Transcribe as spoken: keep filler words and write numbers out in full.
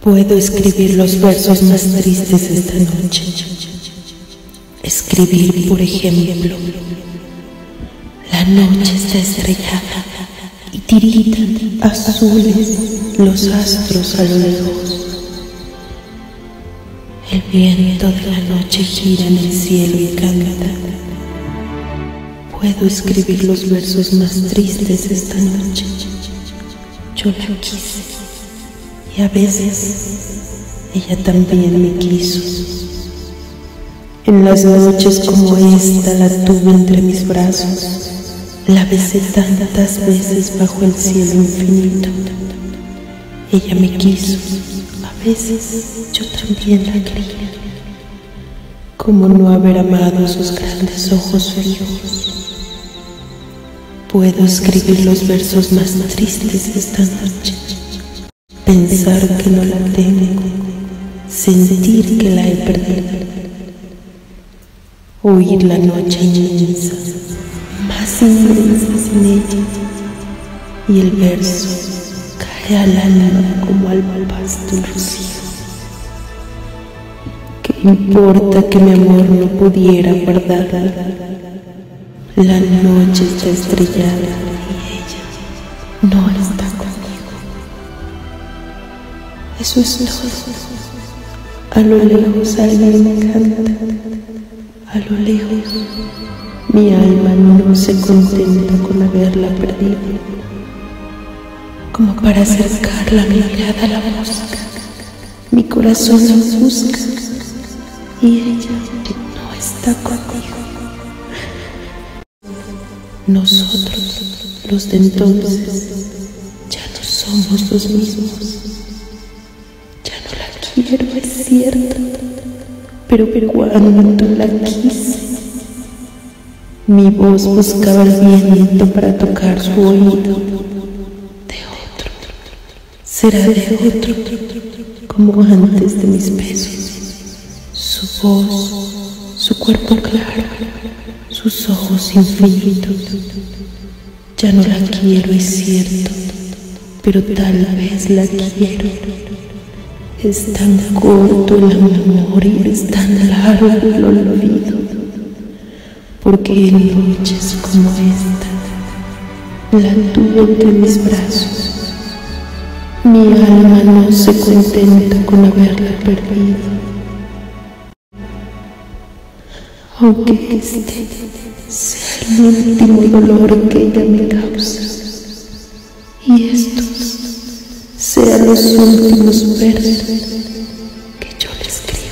Puedo escribir los versos más tristes esta noche. Escribir, por ejemplo: la noche está estrellada y tiritan azules los astros a lo lejos. El viento de la noche gira en el cielo y canta. Puedo escribir los versos más tristes esta noche. Yo la quise y a veces ella también me quiso. En las noches como esta la tuve entre mis brazos, la besé tantas veces bajo el cielo infinito. Ella me quiso, a veces yo también la quería. ¿Cómo no haber amado sus grandes ojos fríos? Puedo escribir los versos más tristes esta noche. Pensar que no la tengo, sentir que la he perdido, oír la noche inmensa, más inmensa sin ella, y el verso cae al alma como al pasto el rocío. ¿Qué importa que mi amor no pudiera guardarla? La noche está estrellada y ella no está conmigo. Eso es todo. A lo lejos alguien me canta. A lo lejos mi alma no se contenta con haberla perdido. Como para acercarla mi mirada a la música, mi corazón la busca y ella no está conmigo. Nosotros, los de entonces, ya no somos los mismos. Ya no la quiero, es cierto, pero, pero cuando la quise, mi voz buscaba el viento para tocar su oído. De otro, será de otro, como antes de mis besos. Su voz, su cuerpo claro, sus ojos infinitos. Ya no la quiero, es cierto, pero tal vez la quiero. Es tan corto el amor y es tan largo el olvido, porque en noches como esta la tuve entre mis brazos. Mi alma no se contenta con haberla perdido, aunque este sea el último dolor que ella me causa y estos sean los últimos versos que yo le escribo.